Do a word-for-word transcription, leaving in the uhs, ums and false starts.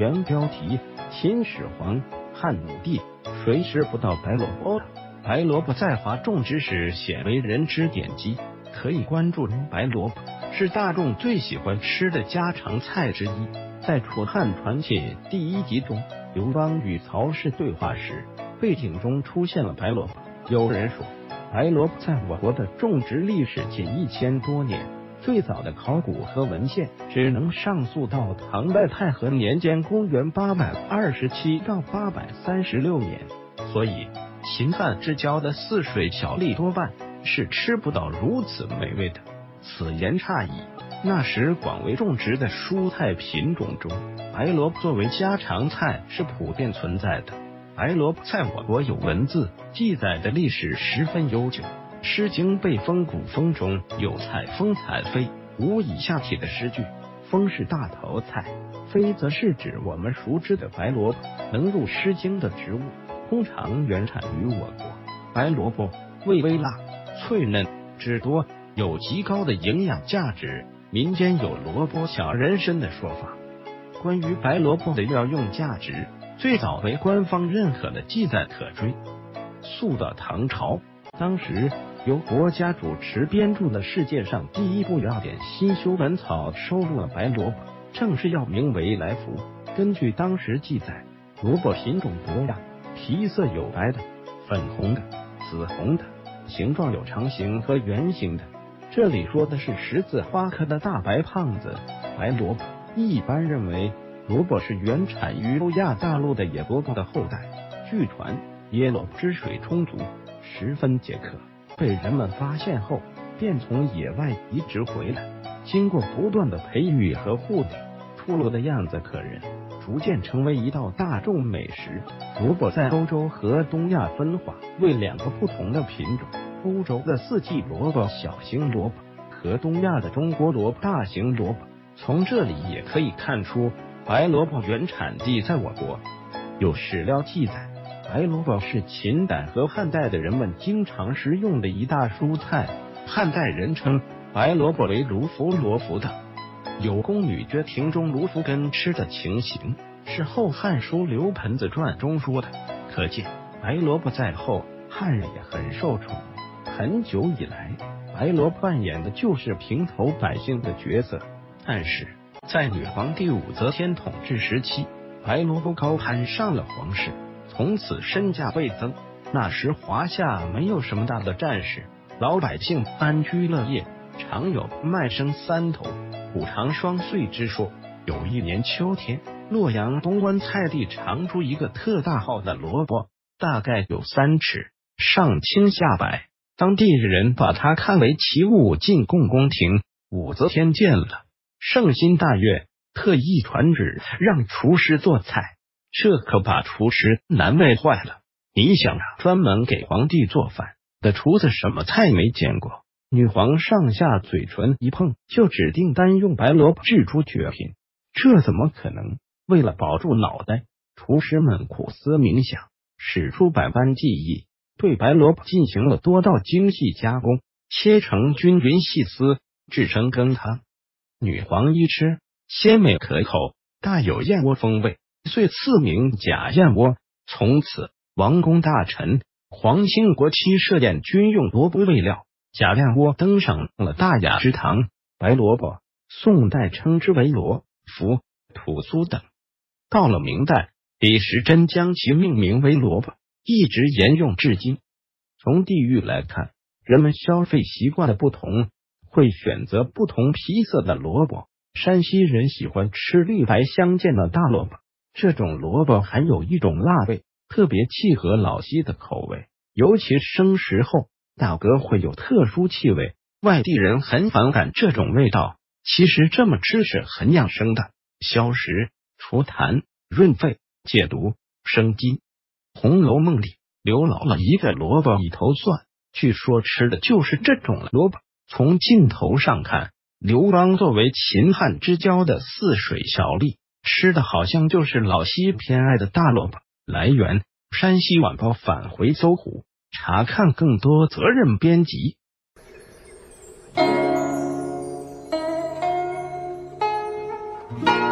原标题：秦始皇、汉武帝，谁吃不到白萝卜？白萝卜在华种植史鲜为人知典籍，可以关注。白萝卜是大众最喜欢吃的家常菜之一。在《楚汉传奇》第一集中，刘邦与曹氏对话时，背景中出现了白萝卜。有人说，白萝卜在我国的种植历史近一千多年，最早的考古和文献只能上溯到唐代太和年间，公元八百二十七到八百三十六年。所以，秦汉之交的泗水小粒多半是吃不到如此美味的。此言差矣。那时广为种植的蔬菜品种中，白萝卜作为家常菜是普遍存在的。白萝卜在我国有文字记载的历史十分悠久，《诗经·备风·古风》中有采风采飞，无以下体的诗句。风是大头菜，飞则是指我们熟知的白萝卜，能入《诗经》的植物，通常原产于我国。白萝卜味微辣、脆嫩、汁多，有极高的营养价值。民间有萝卜小人参的说法。关于白萝卜的药用价值，最早为官方认可的记载可追溯到唐朝，当时由国家主持编著的《世界上第一部药典新修本草》收录了白萝卜，正式药名为来福。根据当时记载，萝卜品种多样，皮色有白的、粉红的、紫红的，形状有长形和圆形的。这里说的是十字花科的大白胖子白萝卜。一般认为，萝卜是原产于欧亚大陆的野萝卜的后代。据传，野萝卜汁水充足，十分解渴，被人们发现后，便从野外移植回来。经过不断的培育和护理，出炉的样子可人，逐渐成为一道大众美食。萝卜在欧洲和东亚分化为两个不同的品种。欧洲的四季萝卜小型萝卜和东亚的中国萝卜大型萝卜。从这里也可以看出，白萝卜原产地在我国。有史料记载，白萝卜是秦代和汉代的人们经常食用的一大蔬菜。汉代人称白萝卜为卢浮罗浮的。有宫女撅庭中卢浮根吃的情形，是《后汉书·刘盆子传》中说的。可见白萝卜在后汉人也很受宠。很久以来，白萝卜扮演的就是平头百姓的角色。但是在女皇帝武则天统治时期，白萝卜高攀上了皇室，从此身价倍增。那时华夏没有什么大的战事，老百姓安居乐业，常有麦生三头、谷长双穗之说。有一年秋天，洛阳东关菜地长出一个特大号的萝卜，大概有三尺，上青下白。当地人把它看为奇物进贡宫廷。武则天见了，圣心大悦，特意传旨让厨师做菜，这可把厨师难为坏了。你想啊，专门给皇帝做饭的厨子什么菜没见过？女皇上下嘴唇一碰，就指定单用白萝卜制出绝品，这怎么可能？为了保住脑袋，厨师们苦思冥想，使出百般技艺，对白萝卜进行了多道精细加工，切成均匀细丝，制成羹汤。女皇一吃，鲜美可口，大有燕窝风味，遂赐名假燕窝。从此，王公大臣、皇亲国戚设宴均用萝卜为料，假燕窝登上了大雅之堂。白萝卜，宋代称之为罗、浮、土苏等。到了明代，李时珍将其命名为萝卜，一直沿用至今。从地域来看，人们消费习惯的不同，会选择不同皮色的萝卜。山西人喜欢吃绿白相间的大萝卜，这种萝卜含有一种辣味，特别契合老西的口味，尤其生食后大疙会有特殊气味，外地人很反感这种味道。其实这么吃是很养生的，消食、除痰、润肺、解毒、生津。《红楼梦》里刘姥姥一个萝卜一头蒜，据说吃的就是这种萝卜。从镜头上看，刘邦作为秦汉之交的泗水小吏，吃的好像就是老西偏爱的大萝卜。来源：山西晚报返回搜狐，查看更多责任编辑。 Thank you.